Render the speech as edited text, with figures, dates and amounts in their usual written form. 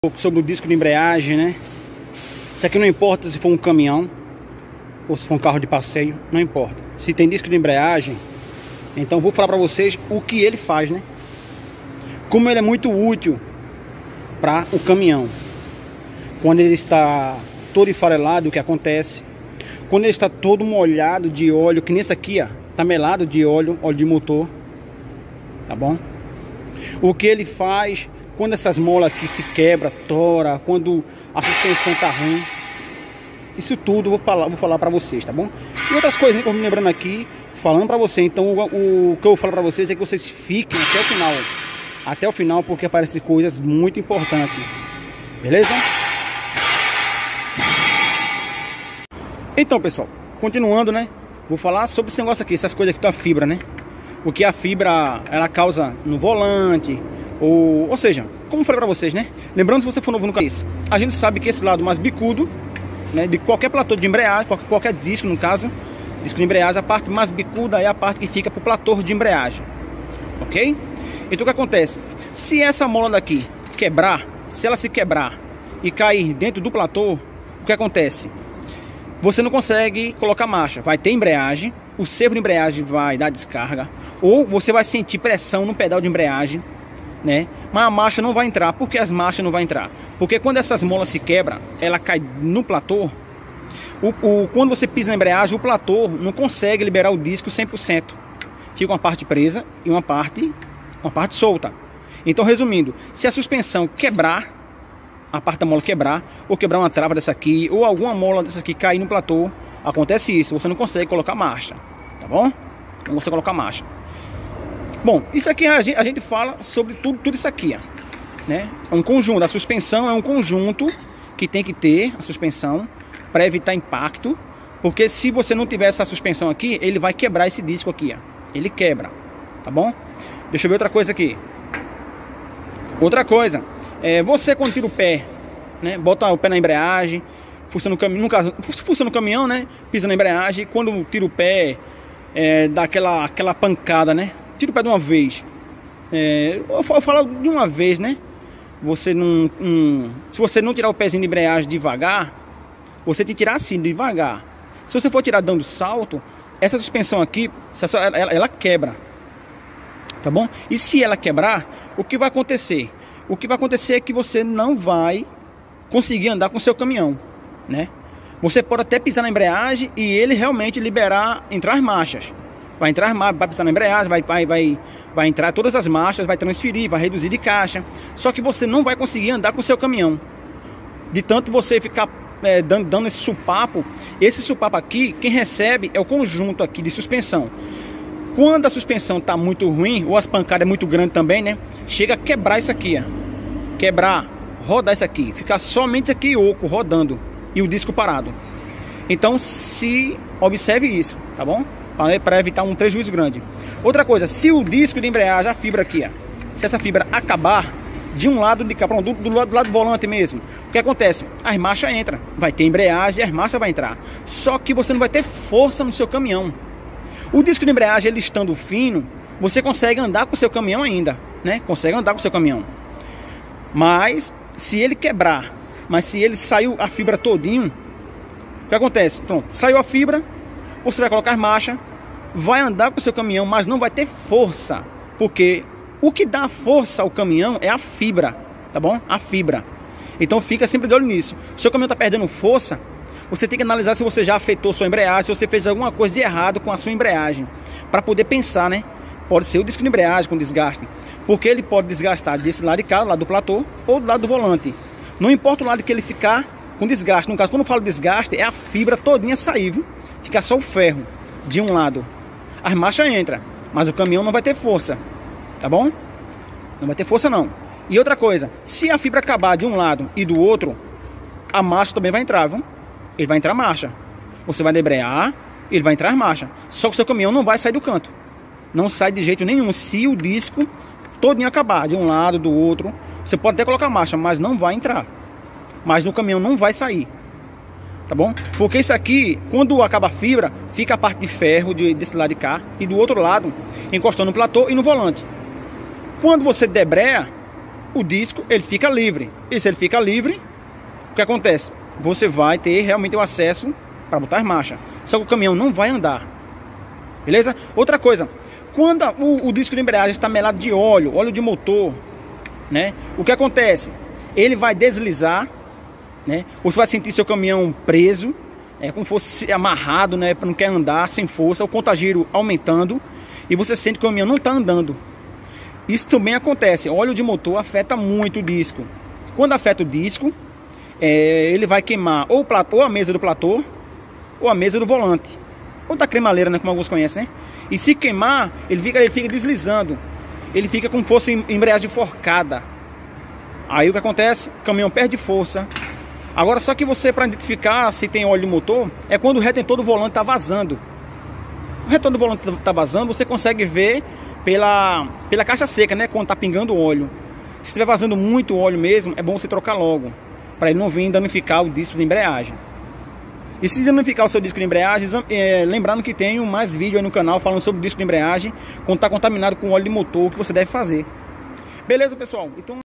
Sobre o disco de embreagem, né? Isso aqui não importa se for um caminhão ou se for um carro de passeio, não importa. Se tem disco de embreagem, então vou falar para vocês o que ele faz, né? Como ele é muito útil para o caminhão. Quando ele está todo esfarelado, o que acontece? Quando ele está todo molhado de óleo, que nesse aqui, ó, tá melado de óleo de motor, tá bom? O que ele faz quando essas molas aqui se quebra, tora, quando a suspensão tá ruim. Isso tudo vou falar para vocês, tá bom? E outras coisinhas que eu me lembrando aqui, falando para você. Então o que eu falo para vocês é que vocês fiquem até o final. Até o final, porque aparecem coisas muito importantes. Beleza? Então, pessoal, continuando, né? Vou falar sobre esse negócio aqui, essas coisas aqui da fibra, né? O que a fibra, ela causa no volante, ou seja, como eu falei pra vocês, né? Lembrando, se você for novo no canal, a gente sabe que esse lado mais bicudo, né, de qualquer platô de embreagem, qualquer disco, no caso, disco de embreagem, a parte mais bicuda é a parte que fica pro platô de embreagem, ok? Então o que acontece? Se essa mola daqui quebrar, se ela se quebrar e cair dentro do platô, o que acontece? Você não consegue colocar marcha, vai ter embreagem, o servo de embreagem vai dar descarga, ou você vai sentir pressão no pedal de embreagem, né? Mas a marcha não vai entrar. Por que as marchas não vai entrar? Porque quando essas molas se quebram, ela cai no platô. Quando você pisa na embreagem, o platô não consegue liberar o disco 100%. Fica uma parte presa e uma parte solta. Então, resumindo, se a suspensão quebrar, a parte da mola quebrar, ou quebrar uma trava dessa aqui, ou alguma mola dessa aqui cair no platô, acontece isso, você não consegue colocar marcha, tá bom? Não consegue colocar marcha. Bom, isso aqui a gente fala sobre tudo isso aqui, ó, né? É um conjunto, a suspensão é um conjunto que tem que ter, a suspensão, para evitar impacto, porque se você não tiver essa suspensão aqui, ele vai quebrar esse disco aqui, ó. Ele quebra, tá bom? Deixa eu ver outra coisa aqui. Outra coisa, você quando tira o pé, né? Bota o pé na embreagem, força no caminhão, no caso, força no caminhão, né? Pisa na embreagem, quando tira o pé, dá aquela pancada, né? Tira o pé de uma vez. Eu falo de uma vez, né? Você não, se você não tirar o pezinho de embreagem devagar, você tem que tirar assim, devagar. Se você for tirar dando salto, essa suspensão aqui, ela quebra, tá bom? E se ela quebrar, o que vai acontecer? O que vai acontecer é que você não vai conseguir andar com o seu caminhão, né? Você pode até pisar na embreagem e ele realmente entrar as marchas. Vai pisar na embreagem, vai entrar todas as marchas, vai transferir, vai reduzir de caixa. Só que você não vai conseguir andar com o seu caminhão. De tanto você ficar dando esse supapo. Esse supapo aqui, quem recebe é o conjunto aqui de suspensão. Quando a suspensão está muito ruim, ou as pancadas é muito grande também, né? Chega a quebrar isso aqui, ó. Quebrar, rodar isso aqui. Ficar somente isso aqui oco, rodando. E o disco parado. Então, observe isso, tá bom? Para evitar um prejuízo grande. Outra coisa, se o disco de embreagem, a fibra aqui, ó, se essa fibra acabar de um lado de cá, do lado do volante mesmo, o que acontece? As marchas entram, vai ter embreagem e as marchas vai entrar. Só que você não vai ter força no seu caminhão. O disco de embreagem, ele estando fino, você consegue andar com o seu caminhão ainda, né? Consegue andar com o seu caminhão. Mas se ele quebrar, se ele saiu a fibra todinho, o que acontece? Pronto, saiu a fibra, você vai colocar marcha, vai andar com o seu caminhão, mas não vai ter força, porque o que dá força ao caminhão é a fibra, tá bom? A fibra. Então fica sempre de olho nisso. Se o seu caminhão está perdendo força, você tem que analisar se você já afetou sua embreagem, se você fez alguma coisa de errado com a sua embreagem, para poder pensar, né? Pode ser o disco de embreagem com desgaste, porque ele pode desgastar desse lado de cá, do lado do platô, ou do lado do volante. Não importa o lado que ele ficar com desgaste. No caso, quando eu falo desgaste, é a fibra todinha sair, viu? Fica só o ferro de um lado. As marchas entram, mas o caminhão não vai ter força, tá bom? Não vai ter força não. E outra coisa, se a fibra acabar de um lado e do outro, a marcha também vai entrar, viu? Ele vai entrar marcha. Você vai debrear, ele vai entrar marcha. Só que o seu caminhão não vai sair do canto. Não sai de jeito nenhum. Se o disco todinho acabar de um lado, do outro, você pode até colocar marcha, mas não vai entrar. Mas no caminhão não vai sair. Tá bom? Porque isso aqui, quando acaba a fibra, fica a parte de ferro desse lado de cá e do outro lado, encostando no platô e no volante. Quando você debreia, o disco ele fica livre. E se ele fica livre, o que acontece? Você vai ter realmente o acesso para botar as marchas. Só que o caminhão não vai andar. Beleza? Outra coisa, quando o disco de embreagem está melado de óleo de motor, né? O que acontece? Ele vai deslizar, né? Você vai sentir seu caminhão preso, como se fosse amarrado, né? Não quer andar sem força, o contagiro aumentando e você sente que o caminhão não está andando. Isso também acontece. Óleo de motor afeta muito o disco. Quando afeta o disco, ele vai queimar ou a mesa do platô ou a mesa do volante, ou da cremaleira, né? Como alguns conhecem, né? E se queimar, ele fica deslizando. Ele fica como se fosse embreagem forcada. Aí o que acontece? O caminhão perde força. Agora só que você, para identificar se tem óleo no motor, é quando o retentor do volante está vazando. O retentor do volante está vazando, você consegue ver pela caixa seca, né? Quando está pingando óleo. Se estiver vazando muito óleo mesmo, é bom você trocar logo, para ele não vir danificar o disco de embreagem. E se danificar o seu disco de embreagem, lembrando que tenho mais vídeo aí no canal falando sobre o disco de embreagem, quando está contaminado com óleo de motor, o que você deve fazer. Beleza, pessoal? Então